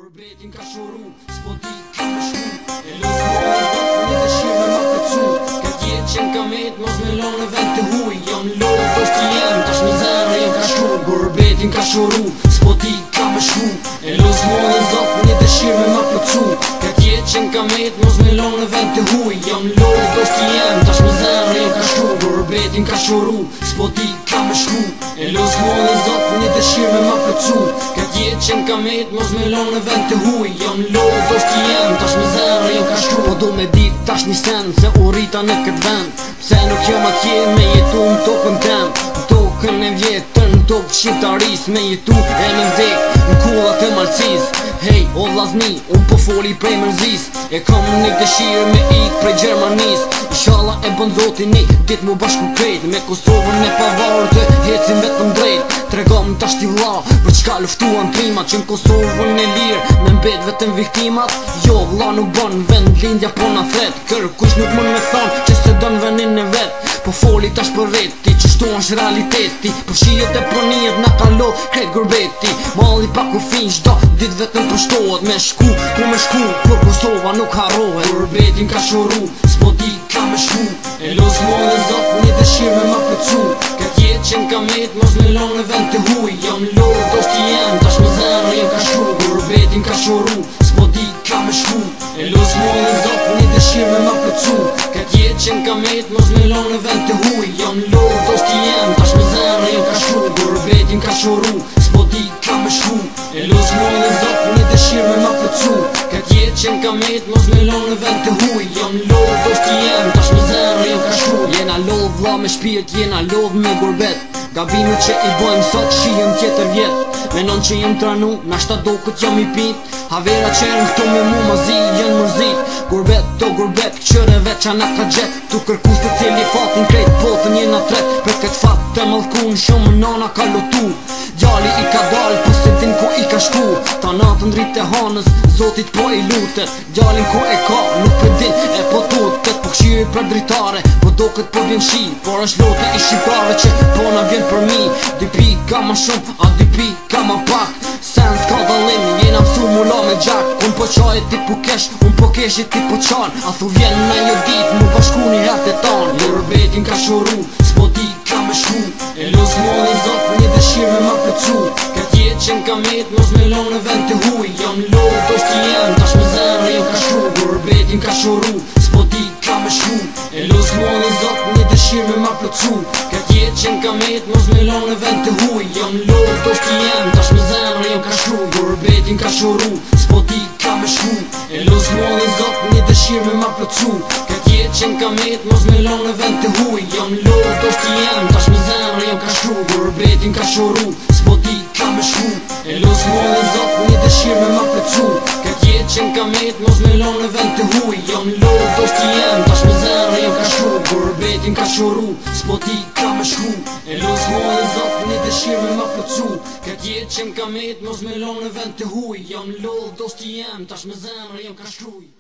Betin ka shuru, s'po di ka me shku. E lus mojës do një dëshirë me ma përcu. Këtë jetë që n'ka met, mos me lone vend të huj. Jam lorë, dosti jem, tash me zemrë jem ka shku. Betin ka shuru, s'po di ka me shku. E lus mojës do një dëshirë me ma përcu. Këtë jetë që n'ka met, mos me lone vend të huj. Jam lorë, dosti jem, tash me zemrë jem ka shku. Betin ka shuru, s'po di ka me shku. E lus mojës do një dëshirë me ma përcu. Këtë jetë që n'ka met, mos me lone vend të huj. Jam lorë, dosti jem, tash me zemrë jem ka shku. Po do me dit tash një sen, se u rita në këtë vend. Pse nuk jam atje me jetu në tokën tem. Në tokën e vjetën, në tokë shqiptaris. Me jetu e në vdek, në kullat e malcis. Hej, o vlazni, unë po foli prej mërzis. E kam një dëshirë me ik prej Gjermanis. Inshallah e bën zoti një dit mu bashku krejt. Me Kosovën e pavarë të hecim vetëm drejt. Tregom tash t'i vlla, për çka luftuan trimat. Që në Kosovën e lirë, me mbet vetëm viktimat. Jo, vlla nuk bën vend lindja po na thret. Kërkush nuk mund me thonë që se don venin e vet. Po foli tash për reti, që shtu është realiteti. Po shijet e pronijet na kalo krejt gurbeti. Malli pa kufin çdo dit vetëm përshtohet. Me shku, ku me shku, kur Kosova nuk harrohet. Betin ka shuru, s'po di ka me shku. E los mojës zot një dëshirë me ma përcu. Këtë jetë që n'ka met, mos me lone vend të huj. Jam lorë, dosti jem, tash me zemrë jem ka shku. Betin ka shuru, s'po di ka me shku. E los mojës zot një dëshirë me ma përcu. Këtë jetë që n'ka met, mos me lone vend të huj. Jam lorë, dosti jem, tash me zemrë jem ka shku. Betin ka shuru, s'po di ka me shku. E los mojës zot një dëshirë me ma përcu. Këtë jetë që n'ka met, mos me lone vend të huj. Jam lorë, dosti jem, tash me zemrë jem ka shku. Jena lodh vlla me shpirt, jena lodh me gurbet. Gabimet që i bojmë sot shihem tjetër vjet. Menon që jem tranu, nashta do këtë jam i pit. Havera qenë këto me mu mazi, jenë mërzit. Gurbet, to gurbet, qëre veqa na ka gjet. Tu kërkus të cili fatin krejt potën jena tret. Për këtë fat të mëllkun, shumë nana ka lotu. Djali i ka dal, po se din ku i ka shku. Ta natën drit e hanës, zotit po i lutet. Djalin ku e ka, nuk për din e po tutet. Po këshirë për dritare, po do këtë po vjen shi. Por është lote i shqiptarve që po na vjen për mi. 2 pika ma shumë, a 2 pika ma pak. Sen s'ka dalim, jena mësu mula me gjak. Unë po qaje ti po kesh, unë po kesh ti po qan. A thu vjen në një dit, mu bashku një herë të tan. Betin ka shuru, s'po di ka me shku. E los mojës zot një dëshirë me ma përcu. Këtë jetë që n'ka met, mos me lone vend të huj. Jam lorë, dosti jem, tash me zemrë jem ka shku. Betin ka shuru, s'po di ka me shku. E los mojës zot një dëshirë me ma përcu. Këtë jetë që n'ka met, mos me lone vend të huj. Jam lorë, dosti jem, tash me zemrë jem ka shku. Betin ka shuru, s'po di ka me shku. E los mojës zot një dëshirë me ma përcu. Këtë jetë që n'ka met, mos me lone vend të huj. Jam lorë, dosti jem, tash me zemrë jem ka shku. Betin ka shuru, s'po di ka me shku. E los mojës zot një dëshirë me ma përcu. Këtë jetë që n'ka met, mos me lone vend të huj. Jam lorë, dosti jem, tash me zemrë jem ka shku. Betin ka shuru, s'po di ka me shku. E los mojës zot një dëshirë me ma përcu. Këtë jetë që n'ka met, mos me lone vend të huj. Jam lorë, dosti jem, tash me zemrë jem ka shku.